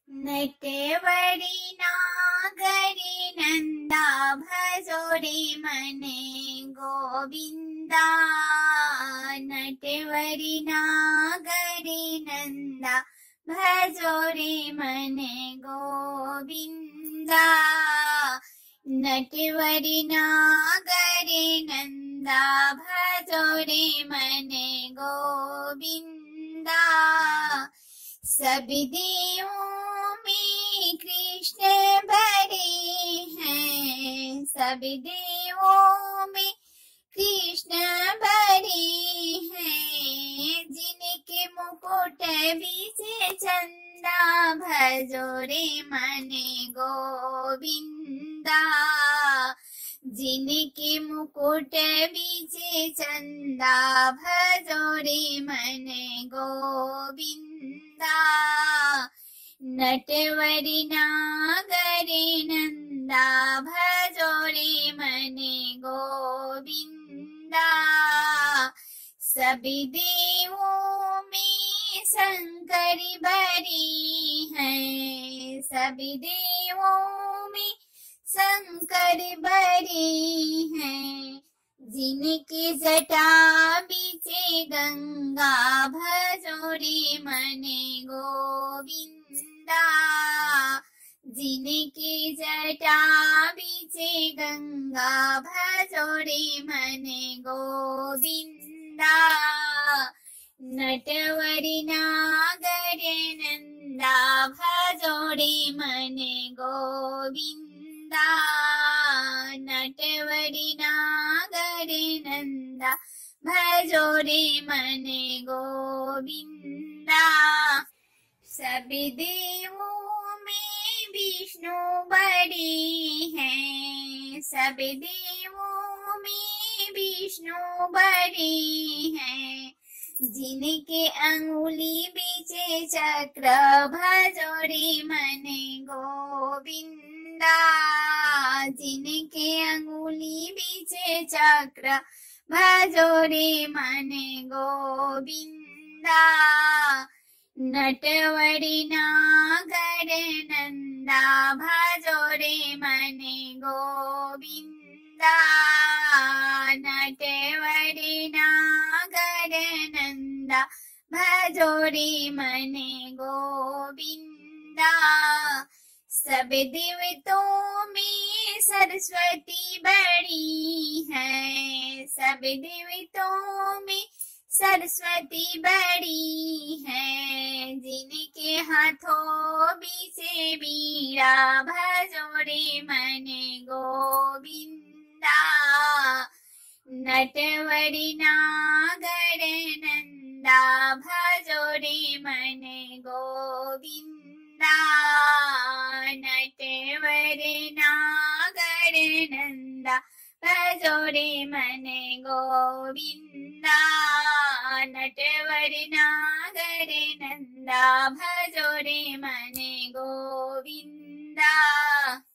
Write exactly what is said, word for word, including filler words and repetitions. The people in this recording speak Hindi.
नटवरी नागरी नंदा भजो रे मने गोविंदा। नटवरी नागरी नंदा भजो रे मने गोविंदा। नटवरी नागरी नंदा भजो रे मने गोविंदा। सभी देवों में कृष्ण भरे हैं, सभी देवों में कृष्ण भरे हैं। जिनके मुकुट बीचे चंदा भजो रे मने गोविंदा। जिनके मुकुट बीचे चंदा भजो रे मने गोविंदा। नटवरी नागरी नंदा भजो रे मने गोविंदा। सभी देवों में शंकर बरी हैं, सभी देवों में शंकर बरी हैं। जिनके जटा बीचे गंगा भजो रे मने गोविंदा। जिनके जटा बीचे गंगा भजो रे मने गोविंदा। नटवरी नागरी नंदा भजो रे मने गोविंदा। नटवरी नागरी नंदा भजो रे मने गोविंदा। सभी देवों में विष्णु बड़ी हैं, सभी देवों में विष्णु बड़ी हैं। जिनके अंगुली बीचे चक्र भजो रे मने गोविंदा। जिनके अंगुली बीचे चक्र भजो रे मने गोविंदा। नटवरी नागरी नंदा भजो रे मने गोविंदा। नटवरी नागरी नंदा भजो रे मने गोविंदा। सब देवतों में सरस्वती बड़ी है, सब देवतों में सरस्वती बड़ी है। जिनके हाथों बीचे बीड़ा भजो रे मने गोविंदा। नटवरी नागरी नंदा भजो रे मने गोविंदा। नटवरी नागरी नंदा भजो रे मने गोविंदा। नटवरी नागरी नंदा भजो रे मने गोविंदा।